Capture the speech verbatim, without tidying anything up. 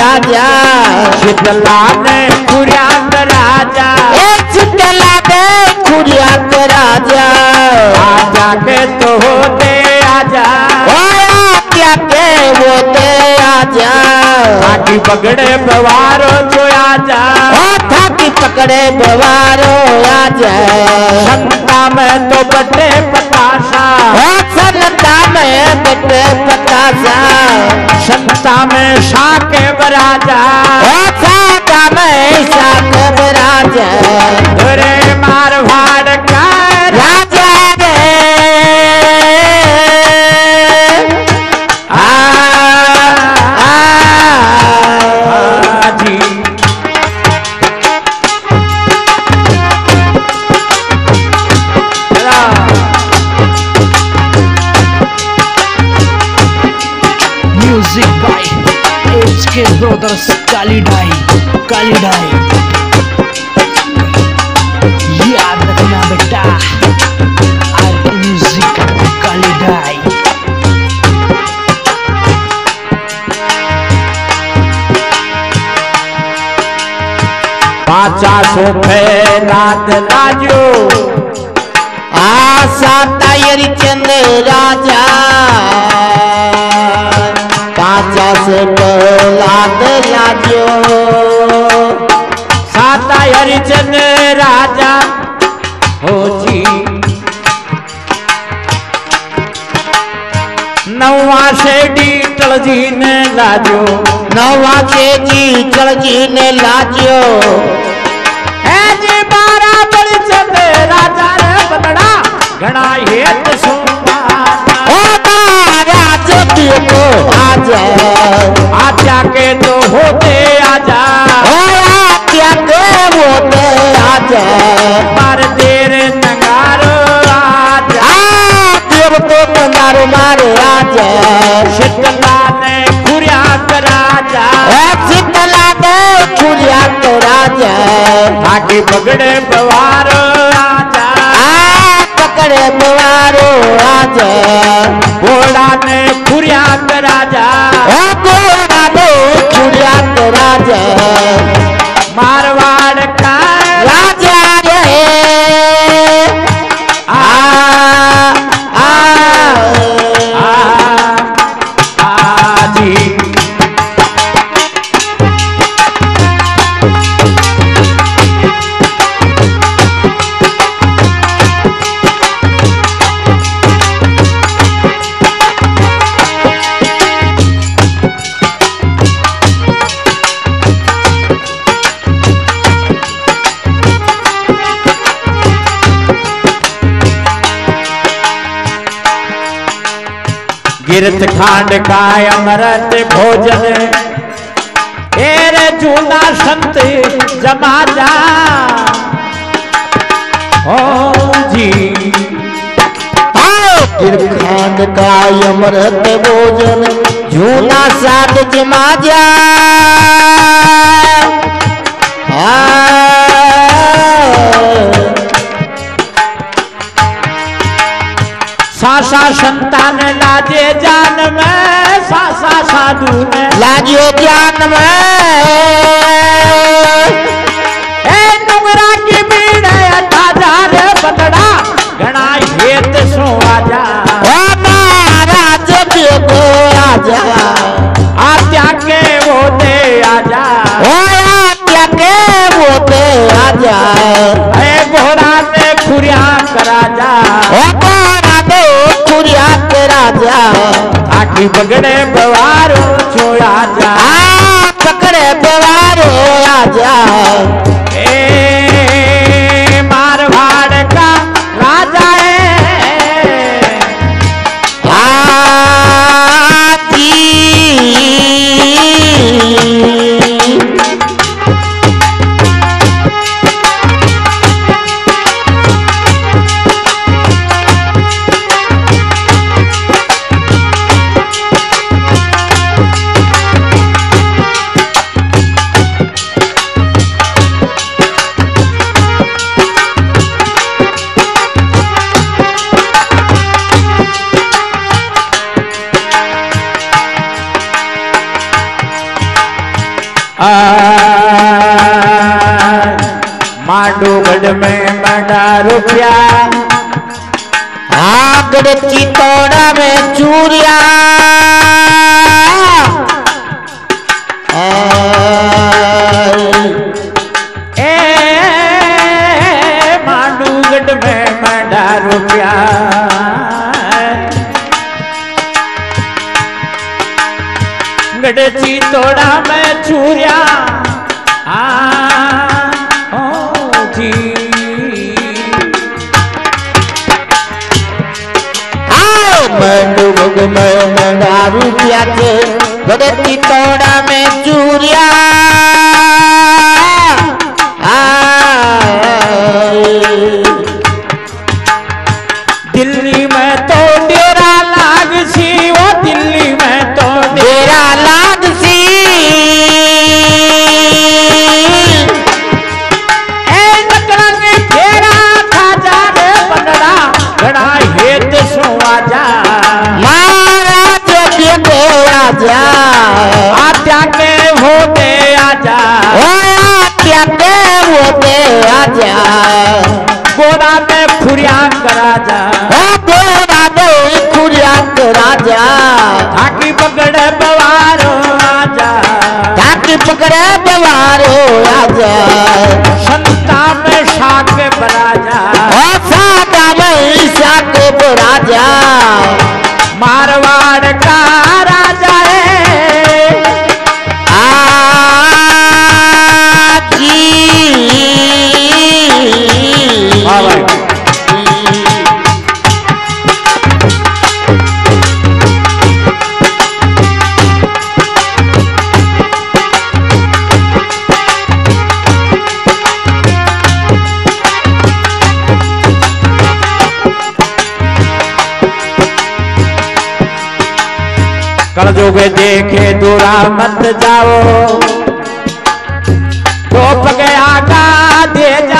राजा शीतला ने खुरियात राजा शीतला ने खुरियात राजा आजा के तो होते आजा क्या के होते आजा थाकी पकड़े बवारो जो आजा थाकी पकड़े बवारो आजा संता में तो बटे पतासा संता में बटे पतासा संता में शाके बराजा संता में शाके बराजा रे मारवाड़ का राजा रे आ आ जी music by H K brothers कालीडाई कालीडाई याद रखना बेटा आरती म्यूजिक कालीडाई पाचा सोफे रात लाजो आशा तायरी चंद राजा पाचा से लाद लाजो साता हरिचंद राजा हो जी नवा शेडी टलजी ने लाजो नवा के जी चलजी ने लाजो है जी बारा बड़ी चंद राजा रे बदड़ा घना हेत सुमाना ओ राजा को आजा आजा के तो होते आजा ओ क्या के होते आजा पर देर नगारो आजा देव को कंगारू मारे आजा शीतला ने खुरियात राजा शीतला ने खुरियात राजा आगे पकड़े बवारो आजा पकड़े बवारो आजा घोड़ा ने खुरियात राजा घोड़ा ने खुरियात राजा मारवाड़ का राजा रे आ आ आ, आ जी गिरत खांड का अमृत भोजन एरे जूना संत जमा जा हो जी खान का अमृत भोजन झूना साध जमा जा सासा संतान लाजे जान में सासा साधु में लाजियो ज्ञान में ए नुगरा की बीड़ ताजा रे बदड़ा घना हेत सो आजा महाराज को आजा आत्या के वो दे आजा आत्या के वो दे आजा ए घोड़ा ने खुरिया करा जा राजा आखी पकड़े बवारो छोड़ा जा पकड़े मांडूगढ़ में बड़ा रुपया आगड़ चितौड़ा में चूरिया ए मांडूगढ़ में बड़ा रुपया गढ़ चितौड़ा में चूरिया मंडूग में दारू पिया के गड़ती तोड़ा में चूरिया दिल्ली में तो डेरा लाग सी वो दिल्ली में तो डेरा लाग सी ए नकरा ने डेरा था जा रे बनड़ा घड़ा हेत सुवा जा आजा आत्या के होते आजा आत्या के होते आजा गोरा में खुरिया करा जा गोरा में खुरिया करा जा ठाकी पकड़े बवारो आजा ठाकी पकड़े बवारो आजा संता में शाक बरा जा सादा में शाक बरा जा मारवाड़ का राजा है आजी कल जोगे देखे दूरा मत जाओ तो गया का दे जा